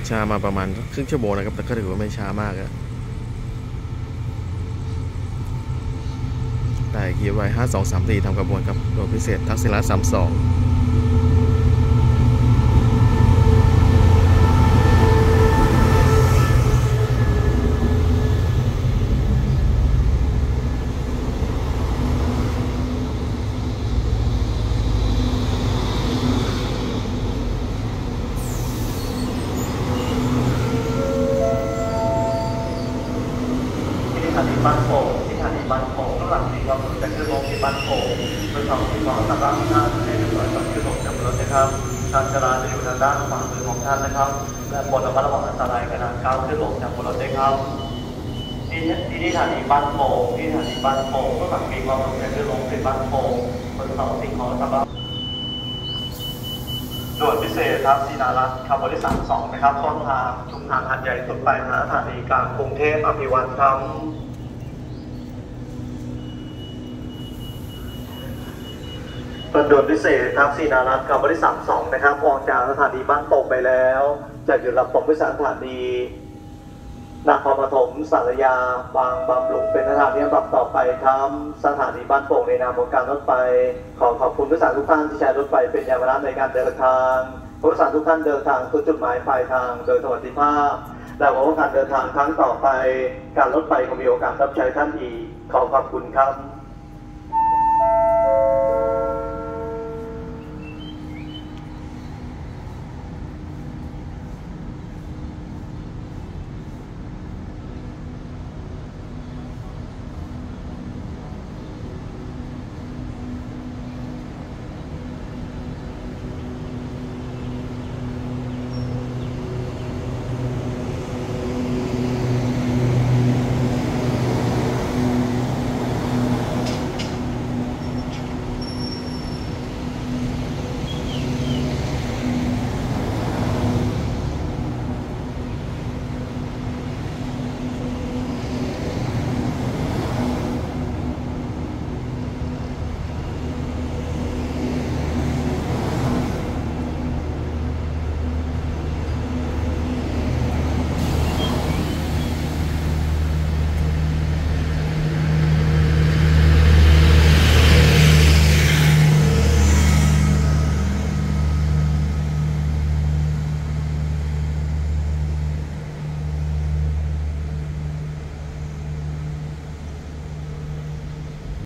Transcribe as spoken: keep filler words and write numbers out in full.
ช้ามาประมาณครึ่งชั่วโมงนะครับแต่ก็ถือว่าไม่ช้ามากอะแต่คีย์ไว้ห้าสองสามสี่ทำกระบวนครับโดยพิเศษทักษิณสามสองสถานีบ้านโป่งที่สถานีบ้านโป่งข้างหลังมีความรู้จักคือโรงพยาบาลโป่งโดยสองที่ขอสำหรับท่านให้ดูก่อนคือลงจากรถนะครับทางจราจะอยู่ทางด้านขวามือของท่านนะครับและโปรดระมัดระวังอันตรายขณะก้าวขึ้นลงจากบนรถด้วยครับที่ที่สถานีบ้านโป่งที่สถานีบ้านโป่งข้างหลังมีความรู้จักคือโรงพยาบาลโป่งโดยสองที่ขอสำหรับด่วนพิเศษครับศรีนารัตน์ขับบริษัทสองนะครับต้นทางชุมทางหัดใหญ่สุดไปหาสถานีกลางกรุงเทพอภิวัตรครับด่วนพิเศษครับศรีนารัตน์ขับบริษัทสองนะครับออกจากสถานีบ้านโป่งไปแล้วจะหยุดรับส่งผู้โดยสารสถานีนครปฐมสารยาบางบำรุงเป็นสถานีลำดับต่อไปครับสถานีบ้านโป่งในนามของการรถไฟขอขอบคุณผู้โดยสารทุกท่านที่ใช้รถไฟเป็นยานพาหนะในการเดินทางผู้โดยสารทุกท่านเดินทางสู่จุดหมายปลายทางโดยสวัสดิภาพและหวังว่าการเดินทางครั้งต่อไปการรถไฟคงมีโอกาสรับใช้ท่านอีกขอขอบคุณครับ